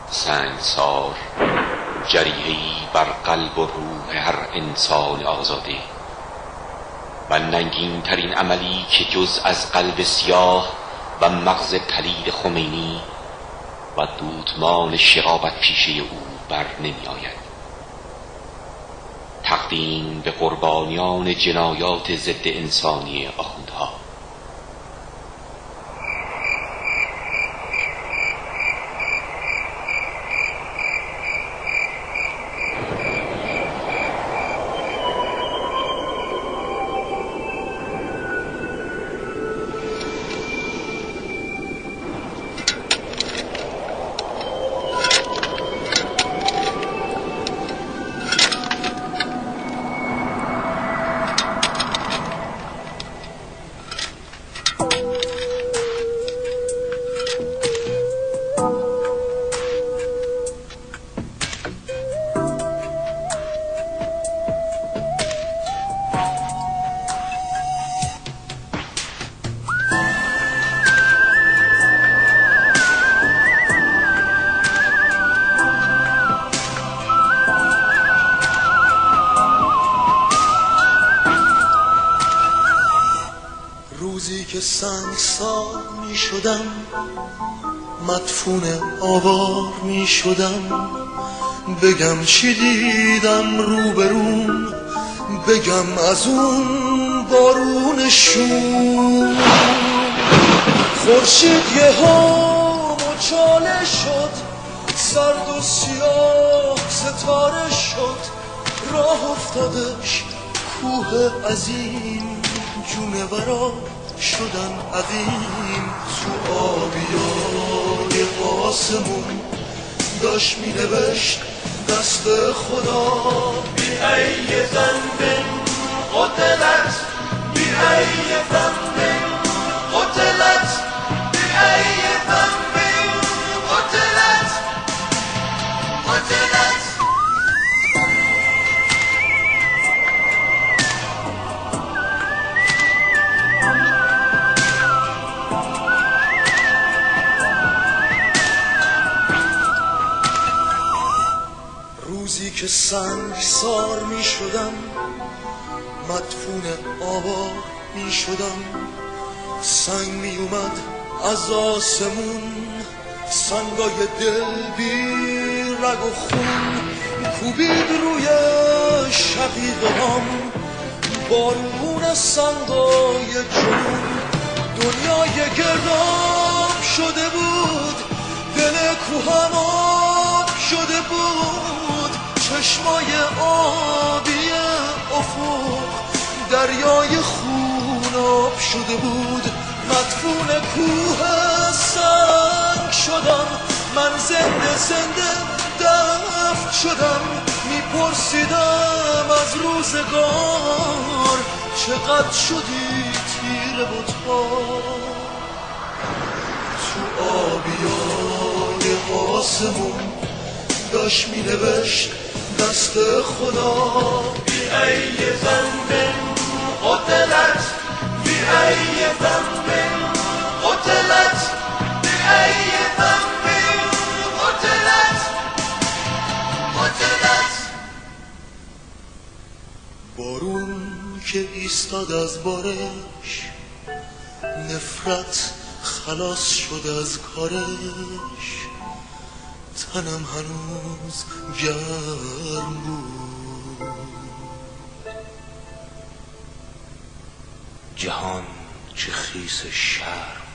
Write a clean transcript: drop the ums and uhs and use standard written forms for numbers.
سنگسار جریحه‌ای بر قلب و روح هر انسان آزاده و ننگین ترین عملی که جز از قلب سیاه و مغز پلید خمینی و دودمان شقاوت پیشه او بر نمی آید. تقدیم به قربانیان جنایات ضد انسانی آخوندها. روزی که سنگسار می شدم، مدفون آوار می شدم، بگم چی دیدم روبروم، بگم از اون بارون شوم. خورشید یهو مچاله شد، سرد و سیاه ستاره شد، راه افتادش کوه عظیم، جونورا شدن عظیم. تو آبیای آسمون داشت می نوشت دست خدا، بی ای ذنب قتلت، بی ای ذنب قتلت، بی ای ذنب قتلت، قتلت. روزی که سنگسار می شدم، مدفون آوار می شدم، سنگ می اومد از آسمون، سنگای دل بی رگ و خون، کوبید روی شقیقه‌هام بارون سنگای جنون. دنیای گرداب شده بود، دل کوهم آب شده بود، چشمای آبی افق دریای خوناب شده بود. مدفون کوه سنگ شدم، من زنده زنده دفن شدم. میپرسیدم از روزگار چقدر شدی تیره و تار. تو آبیای آسمون داشت می نوشت دست خدا، بی ای ذنب قتلت، بی ای ذنب قتلت، بی ای ذنب قتلت، قتلت. بارون که ایستاد از بارش، نفرت خلاص شد از کارش، تنم هنوز گرم بود. جهان چه خیس شرم